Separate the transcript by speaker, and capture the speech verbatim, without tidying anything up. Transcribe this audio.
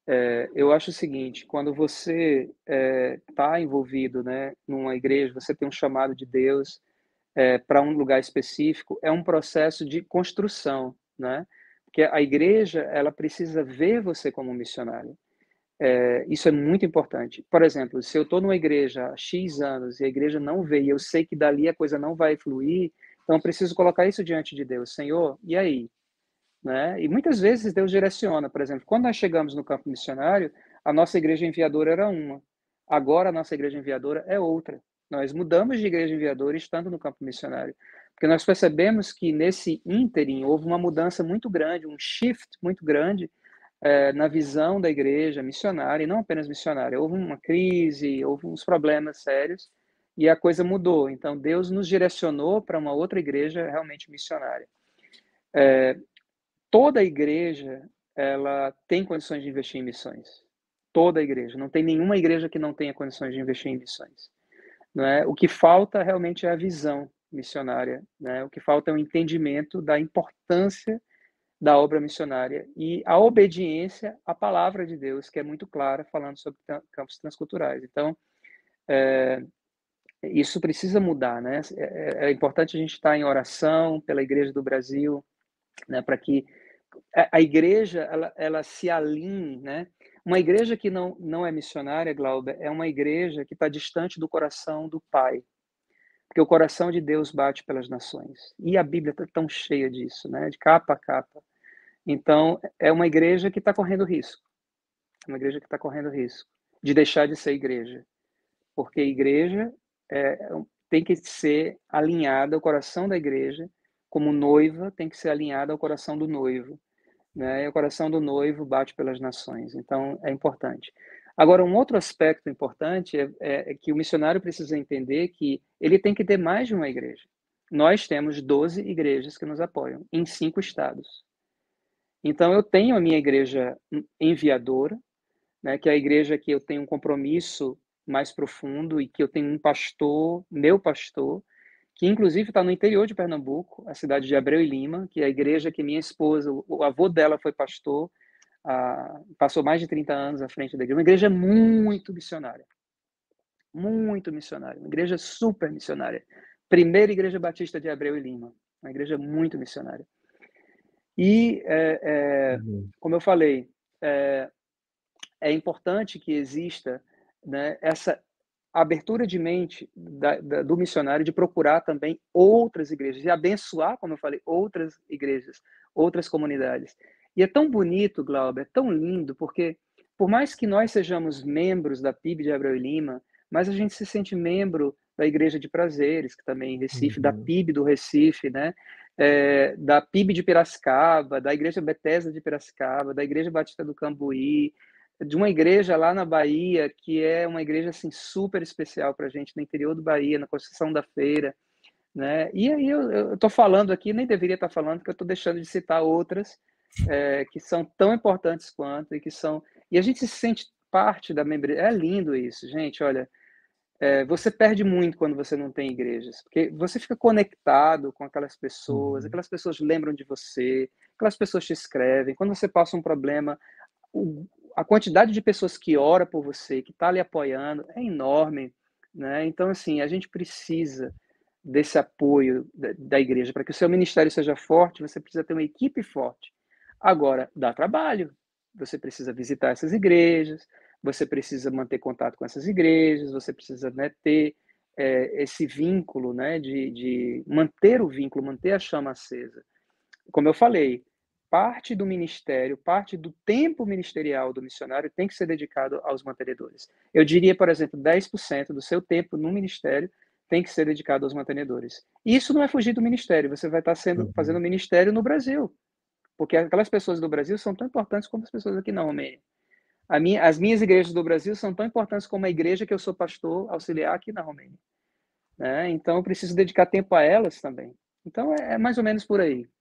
Speaker 1: É, eu acho o seguinte, quando você está envolvido, né, numa igreja, você tem um chamado de Deus para um lugar específico, é um processo de construção, né? Porque a igreja, ela precisa ver você como um missionário. É, isso é muito importante. Por exemplo, se eu estou numa igreja há X anos e a igreja não vê, e eu sei que dali a coisa não vai fluir, então eu preciso colocar isso diante de Deus. Senhor, e aí? Né? E muitas vezes Deus direciona. Por exemplo, quando nós chegamos no campo missionário, a nossa igreja enviadora era uma. Agora a nossa igreja enviadora é outra. Nós mudamos de igreja enviadora estando no campo missionário. Porque nós percebemos que nesse ínterim houve uma mudança muito grande, um shift muito grande é, na visão da igreja missionária, e não apenas missionária. Houve uma crise, houve uns problemas sérios, e a coisa mudou. Então, Deus nos direcionou para uma outra igreja realmente missionária. É, toda a igreja, ela tem condições de investir em missões. Toda a igreja. Não tem nenhuma igreja que não tenha condições de investir em missões. Não é? O que falta realmente é a visão missionária. Né? O que falta é o entendimento da importância da obra missionária e a obediência à palavra de Deus, que é muito clara, falando sobre campos transculturais. Então, é, isso precisa mudar, né? É, é importante a gente estar em oração pela Igreja do Brasil, né, para que a, a igreja ela, ela se alinhe, né? Uma igreja que não, não é missionária, Glauber, é uma igreja que está distante do coração do Pai, porque o coração de Deus bate pelas nações. E a Bíblia está tão cheia disso, né? De capa a capa. Então, é uma igreja que está correndo risco. É uma igreja que está correndo risco de deixar de ser igreja. Porque a igreja é, tem que ser alinhada, o coração da igreja, como noiva, tem que ser alinhada ao coração do noivo. Né? E o coração do noivo bate pelas nações. Então, é importante. Agora, um outro aspecto importante é, é, é que o missionário precisa entender que ele tem que ter mais de uma igreja. Nós temos doze igrejas que nos apoiam, em cinco estados. Então, eu tenho a minha igreja enviadora, né, que é a igreja que eu tenho um compromisso mais profundo e que eu tenho um pastor, meu pastor, que inclusive está no interior de Pernambuco, a cidade de Abreu e Lima, que é a igreja que minha esposa, o avô dela foi pastor, ah, passou mais de trinta anos à frente da igreja, uma igreja muito missionária, muito missionária, uma igreja super missionária, primeira igreja batista de Abreu e Lima, uma igreja muito missionária. E, é, é,
Speaker 2: Uhum.
Speaker 1: como eu falei, é, é importante que exista, né, essa abertura de mente da, da, do missionário de procurar também outras igrejas e abençoar, como eu falei, outras igrejas, outras comunidades. E é tão bonito, Glauber, é tão lindo, porque por mais que nós sejamos membros da P I B de Abreu e Lima, mas a gente se sente membro da Igreja de Prazeres, que também em Recife, da
Speaker 2: Uhum.
Speaker 1: P I B do Recife, né? É, da P I B de Piracicaba, da Igreja Bethesda de Piracicaba, da Igreja Batista do Cambuí, de uma igreja lá na Bahia, que é uma igreja assim, super especial para a gente, no interior do Bahia, na Conceição da Feira. Né? E aí eu estou falando aqui, nem deveria estar falando, porque eu estou deixando de citar outras é, que são tão importantes quanto e que são... E a gente se sente parte da membresia. É lindo isso, gente, olha, é, você perde muito quando você não tem igrejas, porque você fica conectado com aquelas pessoas,
Speaker 2: Uhum.
Speaker 1: aquelas pessoas lembram de você, aquelas pessoas te escrevem, quando você passa um problema, o, a quantidade de pessoas que ora por você, que está lhe apoiando, é enorme, né? Então, assim, a gente precisa desse apoio da, da igreja. Para que o seu ministério seja forte, você precisa ter uma equipe forte. Agora, dá trabalho. Você precisa visitar essas igrejas, você precisa manter contato com essas igrejas, você precisa, né, ter é, esse vínculo, né, de, de manter o vínculo, manter a chama acesa. Como eu falei, parte do ministério, parte do tempo ministerial do missionário tem que ser dedicado aos mantenedores. Eu diria, por exemplo, dez por cento do seu tempo no ministério tem que ser dedicado aos mantenedores. E isso não é fugir do ministério, você vai estar sendo, fazendo
Speaker 2: Uhum.
Speaker 1: ministério no Brasil, porque aquelas pessoas do Brasil são tão importantes como as pessoas aqui na Romênia. A minha, as minhas igrejas do Brasil são tão importantes como a igreja que eu sou pastor auxiliar aqui na Romênia. Né? Então, eu preciso dedicar tempo a elas também. Então, é, é mais ou menos por aí.